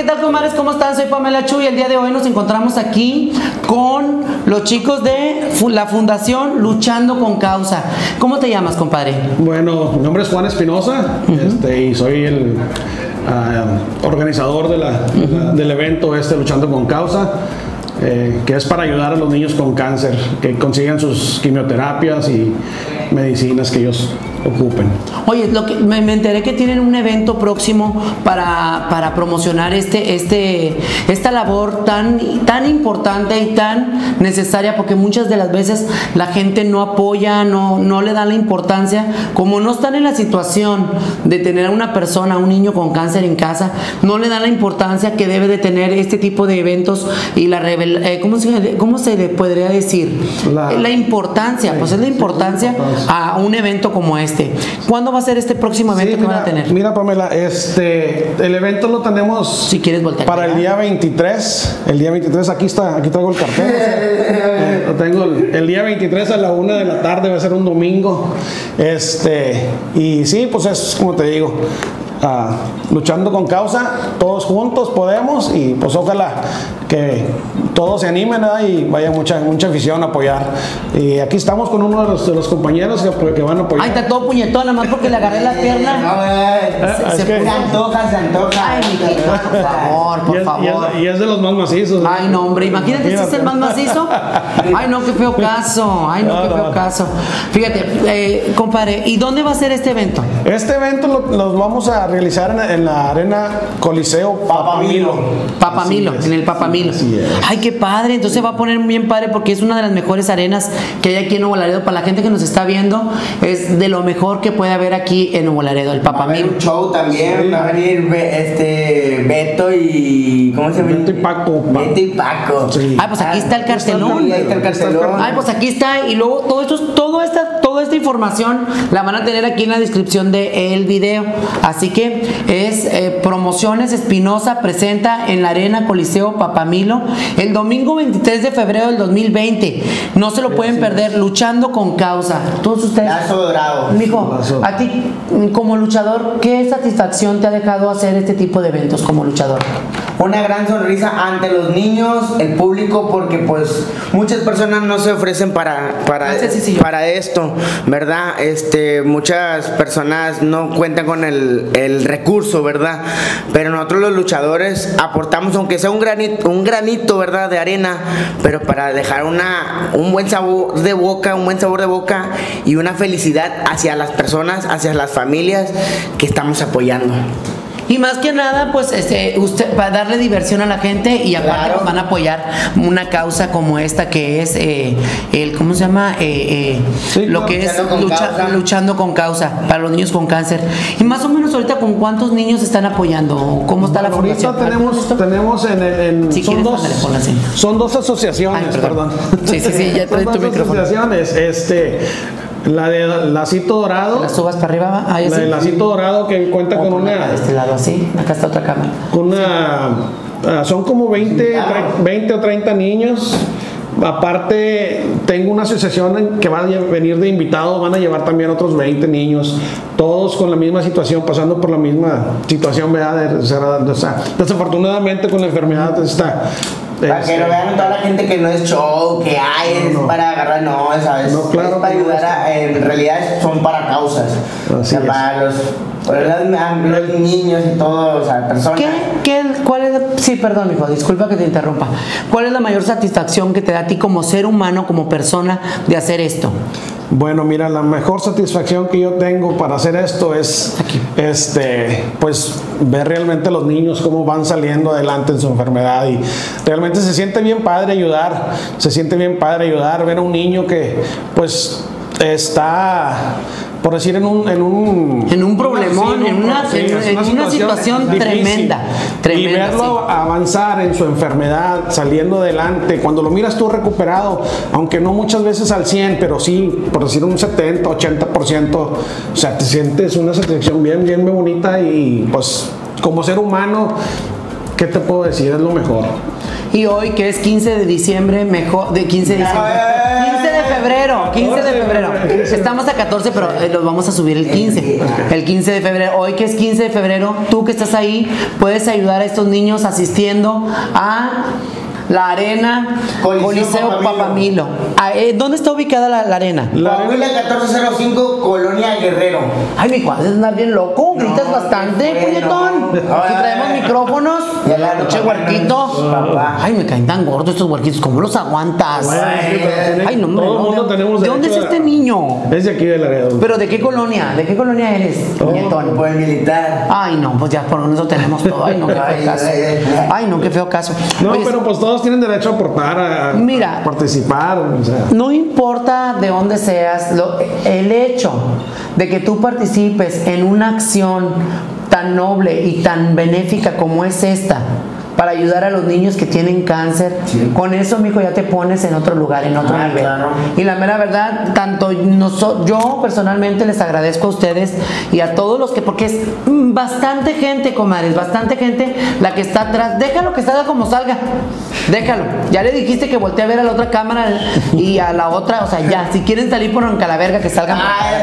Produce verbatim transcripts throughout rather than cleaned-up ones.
¿qué tal, comadres? ¿Cómo están? Soy Pamela Chu y el día de hoy nos encontramos aquí con los chicos de la Fundación Luchando con Causa. ¿Cómo te llamas, compadre? Bueno, mi nombre es Juan Espinosa, uh-huh. este, y soy el uh, organizador de la, uh-huh. la, del evento este Luchando con Causa. Eh, que es para ayudar a los niños con cáncer, que consigan sus quimioterapias y medicinas que ellos ocupen. Oye, lo que, me, me enteré que tienen un evento próximo para, para promocionar este, este, esta labor tan, tan importante y tan necesaria, porque muchas de las veces la gente no apoya, no, no le da la importancia, como no están en la situación de tener a una persona, un niño con cáncer en casa, no le dan la importancia que debe de tener este tipo de eventos y la revelación. Eh, ¿cómo, se, ¿Cómo se le podría decir? La, la importancia, sí, pues es la importancia, sí, a un evento como este. ¿Cuándo va a ser este próximo evento sí, que mira, van a tener? Mira, Pamela, este, el evento lo tenemos si quieres voltear para el día veintitrés. El día veintitrés, aquí está, aquí traigo el cartel. eh, lo tengo el, el día veintitrés a la una de la tarde, va a ser un domingo. Este, y sí, pues es como te digo. Uh, luchando con causa, todos juntos podemos, y pues ojalá que todos se animen, ¿verdad? Y vaya mucha, mucha afición a apoyar. Y aquí estamos con uno de los, de los compañeros que, que van a apoyar. Ay, está todo puñetón, nada más porque le agarré la pierna. No, eh, se, se, que... se antoja, se antoja. Ay, mijito, por favor, por y es, favor. Y es, y es de los más macizos, ¿no? Ay, no, hombre, imagínate, imagínate. si es el más macizo. Ay, no, qué feo caso. Ay, no, no qué feo no. caso. Fíjate, eh, compadre, ¿y dónde va a ser este evento? Este evento lo, lo vamos a realizar en, en la arena Coliseo Papamilo. Papamilo, en el Papamilo. Ay, qué padre. Entonces va a poner bien padre porque es una de las mejores arenas que hay aquí en Nuevo Laredo. Para la gente que nos está viendo, es de lo mejor que puede haber aquí en Nuevo Laredo, el Papamilo. Va a haber un show también, sí. Va a venir este Beto y ¿cómo se llama? Beto y Paco. Beto y Paco. Sí. Ay, pues aquí está el cartelón. Ahí está el cartelón. Ay, pues aquí está. Y luego todo esto, todo esta, toda esta información la van a tener aquí en la descripción del video. Así que es eh, Promociones Espinosa presenta en la arena Coliseo Papamilo el domingo veintitrés de febrero del dos mil veinte. No se lo sí, pueden sí, perder, sí. Luchando con Causa. Todos ustedes. Lazo dorado. Mijo, a ti como luchador, ¿qué satisfacción te ha dejado hacer este tipo de eventos como luchador? Una gran sonrisa ante los niños, el público, porque pues muchas personas no se ofrecen para para, sí, sí, sí, para esto, ¿verdad? Este, muchas personas no cuentan con el, el recurso, ¿verdad? Pero nosotros los luchadores aportamos, aunque sea un granito, un granito, ¿verdad? De arena, pero para dejar una, un buen sabor de boca, un buen sabor de boca y una felicidad hacia las personas, hacia las familias que estamos apoyando. Y más que nada, pues este, usted va a darle diversión a la gente y aparte claro. van a apoyar una causa como esta que es eh, el, ¿cómo se llama? Eh, eh, sí, lo que es con lucha, luchando con causa para los niños con cáncer. Y más o menos ahorita, ¿con cuántos niños están apoyando? ¿Cómo está bueno, la fundación? Ahorita tenemos, tenemos en, en si son, quieres, dos, ándale, son dos asociaciones, Ay, perdón. perdón. Sí, sí, sí, ya trae tu micrófono. Asociaciones, este la de Lacito Dorado. ¿Las subas para arriba? Ah, la de Lacito Dorado que cuenta oh, con una. De este lado así, acá está otra cámara. Con una. Uh, son como veinte, veinte o treinta niños. Aparte, tengo una asociación que va a venir de invitados, van a llevar también otros veinte niños, todos con la misma situación, pasando por la misma situación, ¿verdad? O sea, desafortunadamente con la enfermedad está. Para que lo vean toda la gente que no es show, que hay, no, es no. para agarrar, no, ¿sabes? No, claro, es para ayudar a, en realidad son para causas. O sea, para los, para los, los niños y todo, o sea, personas. ¿Qué, qué, cuál es, sí, perdón, hijo, disculpa que te interrumpa. ¿Cuál es la mayor satisfacción que te da a ti como ser humano, como persona, de hacer esto? Bueno, mira, la mejor satisfacción que yo tengo para hacer esto es Aquí. este, pues ver realmente a los niños cómo van saliendo adelante en su enfermedad y realmente se siente bien padre ayudar, se siente bien padre ayudar, ver a un niño que pues está, por decir, en un en un, en un problemón, sí, en, una, sí, en, en una, una situación tremenda, tremenda y verlo sí. avanzar en su enfermedad, saliendo adelante, cuando lo miras tú recuperado, aunque no muchas veces al cien, pero sí, por decir un setenta, ochenta por ciento, o sea, te sientes una satisfacción bien, bien bonita y pues como ser humano, ¿qué te puedo decir? Es lo mejor. Y hoy que es quince de diciembre, mejor, de quince de diciembre, quince de febrero, quince de febrero. Estamos a catorce, pero eh, los vamos a subir el quince. El quince de febrero. Hoy que es quince de febrero, tú que estás ahí, puedes ayudar a estos niños asistiendo a la arena Coliseo, Coliseo Papamilo. Papamilo. Ah, eh, ¿Dónde está ubicada la, la arena? La Coahuila catorce cero cinco, Colonia Guerrero. Ay, mi cuadro es andar bien loco. Gritas no, bastante, puñetón. Aquí traemos micrófonos. Ya la noche huerquito. Ay, me caen tan gordos estos huerquitos. ¿Cómo los aguantas? Ay, Ay no, no, todo el mundo ¿de, tenemos ¿de dónde es este niño? Es de aquí de Laredo. ¿Pero de qué colonia? ¿De qué colonia eres, puñetón? Pues militar. Ay, no, pues ya por eso tenemos todo. Ay, no, qué feo caso. Ay, no, qué feo caso. No, Oye, pero pues todos tienen derecho a aportar, a, mira, a participar. O sea. No importa de dónde seas, lo, el hecho de que tú participes en una acción tan noble y tan benéfica como es esta, para ayudar a los niños que tienen cáncer, sí. Con eso, mijo, ya te pones en otro lugar, en otro ah, nivel. Claro. Y la mera verdad, tanto nosotros, yo personalmente les agradezco a ustedes y a todos los que, porque es bastante gente, comadres, bastante gente la que está atrás. Déjalo que salga como salga, déjalo. Ya le dijiste que voltee a ver a la otra cámara y a la otra, o sea, ya, si quieren salir por la verga, que salgan.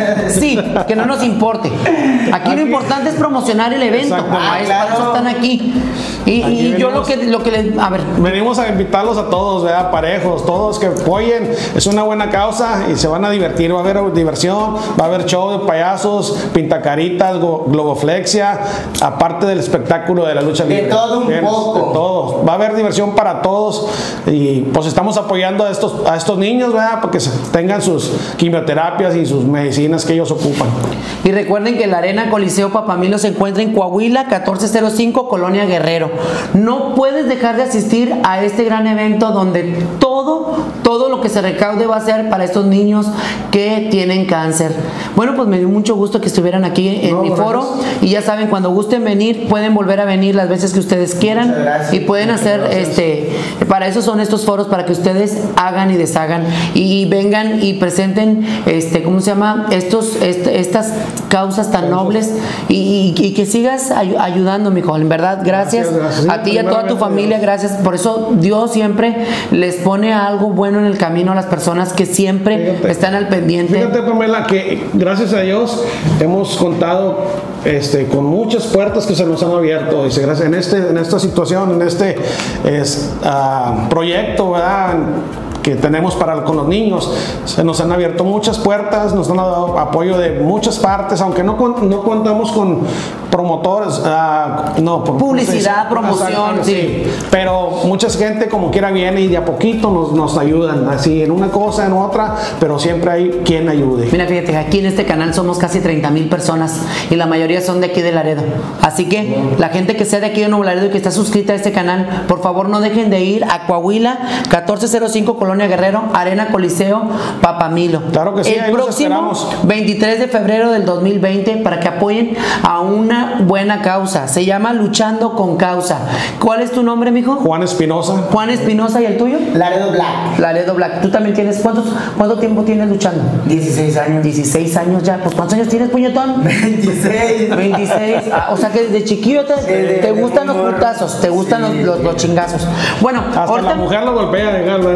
Sí, que no nos importe. Aquí, aquí lo importante es promocionar el evento. Ah, claro. Para eso están aquí. Y, y yo lo que, lo que les, a ver. Venimos a invitarlos a todos, ¿verdad? Parejos, todos que apoyen. Es una buena causa y se van a divertir. Va a haber diversión, va a haber show de payasos, pintacaritas, globoflexia, aparte del espectáculo de la lucha libre. De todo un Bien, poco. De todos. Va a haber diversión para todos y pues estamos apoyando a estos, a estos niños, ¿verdad? Porque tengan sus quimioterapias y sus medicinas que ellos ocupan. Y recuerden que la Arena Coliseo Papamilo se encuentra en Coahuila, catorce cero cinco, Colonia Guerrero. No puedes dejar de asistir a este gran evento donde todo, todo lo que se recaude va a ser para estos niños que tienen cáncer. Bueno, pues me dio mucho gusto que estuvieran aquí en no, mi foro gracias. Y ya saben, cuando gusten venir, pueden volver a venir las veces que ustedes quieran y pueden hacer, gracias. este, para eso son estos foros, para que ustedes hagan y deshagan y vengan y presenten, este, ¿cómo se llama? Estos, est estas causas tan nobles y, y, y que sigas ay ayudando, mijo, en verdad, gracias, gracias, gracias. A ti y a toda tu familia, gracias. Por eso Dios siempre les pone algo bueno en el camino a las personas que siempre fíjate, están al pendiente. Fíjate, Pamela, que gracias a Dios hemos contado este, con muchas puertas que se nos han abierto. Dice, gracias en, este, en esta situación, en este es, uh, proyecto, ¿verdad?, que tenemos para con los niños, se nos han abierto muchas puertas, nos han dado apoyo de muchas partes, aunque no, no contamos con promotores, uh, no, por, publicidad, por, promoción, sí. sí, pero mucha gente como quiera viene y de a poquito nos, nos ayudan, así en una cosa, en otra, pero siempre hay quien ayude. Mira, fíjate, aquí en este canal somos casi treinta mil personas y la mayoría son de aquí de Laredo, así que bueno, la gente que sea de aquí de Nuevo Laredo y que está suscrita a este canal, por favor no dejen de ir a Coahuila, catorce cero cinco, Colonia Guerrero, Arena Coliseo Papamilo. Claro que sí, el próximo veintitrés de febrero del dos mil veinte, para que apoyen a una buena causa. Se llama Luchando con Causa. ¿Cuál es tu nombre, mijo? Juan Espinosa. Juan Espinosa, ¿y el tuyo? Laredo Black. Laredo Black. ¿Tú también tienes cuántos cuánto tiempo tienes luchando? dieciséis años. dieciséis años ya. Pues ¿cuántos años tienes, puñetón? veintiséis. veintiséis. Ah, o sea que desde chiquillo te, de, de, te gustan de los putazos, te gustan sí, los, los, los chingazos. Bueno, hasta ahorita, la mujer lo golpea, déjalo.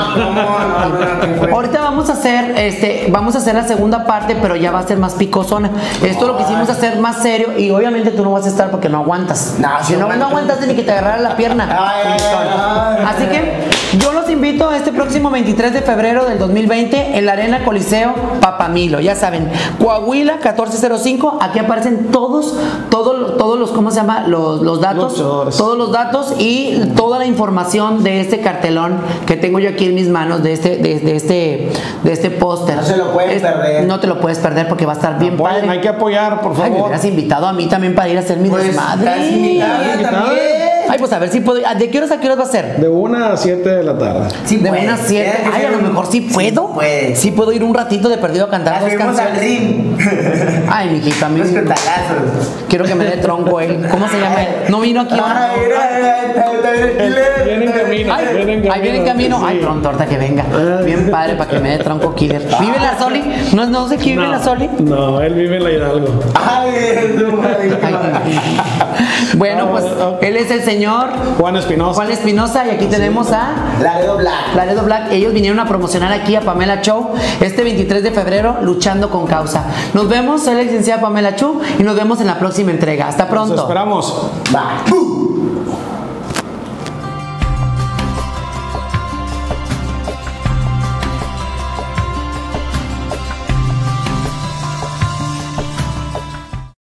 Ahorita vamos a hacer este vamos a hacer la segunda parte, pero ya va a ser más picosona. Esto lo quisimos hacer más serio y obviamente tú no vas a estar porque no aguantas. No, si no, no aguantaste ni que te agarrara la pierna. Ay, ay, ay, así que yo los invito a este próximo veintitrés de febrero del dos mil veinte en la Arena Coliseo Papamilo. Ya saben, Coahuila catorce cero cinco, aquí aparecen todos todos todos los ¿cómo se llama? los, los datos, los todos los datos y toda la información de este cartelón que tengo yo aquí en mis manos, de este de, de este de este póster. No se lo puedes es, perder. No te lo puedes perder porque va a estar bien Apoyen, padre. Hay que apoyar, por favor. Ay, me hubieras invitado a mí también para ir a hacer mi pues, desmadre. Estás invitada también. Ay, pues a ver si puedo. ¿De qué horas a qué horas va a ser? De una a siete de la tarde. Sí, de una a siete. Ay, a lo mejor sí puedo. Sí, sí puedo ir un ratito de perdido a cantar dos canciones. Ay, mijito, a mí. Los quiero que me dé tronco él. ¿Cómo se llama él? No vino aquí. Viene en camino. Ay, viene en camino. Ay, viene en camino. Ay, pronto, ahorita que venga. Bien padre para que me dé tronco killer. ¿Vive en la Soli? No, no sé quién vive en la Soli. No, él vive en la Hidalgo. Ay, Bueno, pues él es el señor Juan Espinosa. Juan Espinosa y aquí tenemos a Laredo Black. Laredo Black. Ellos vinieron a promocionar aquí a Pamela Show este veintitrés de febrero, luchando con causa. Nos vemos, soy la licenciada Pamela Chu y nos vemos en la próxima entrega. Hasta pronto. Nos esperamos. Bye.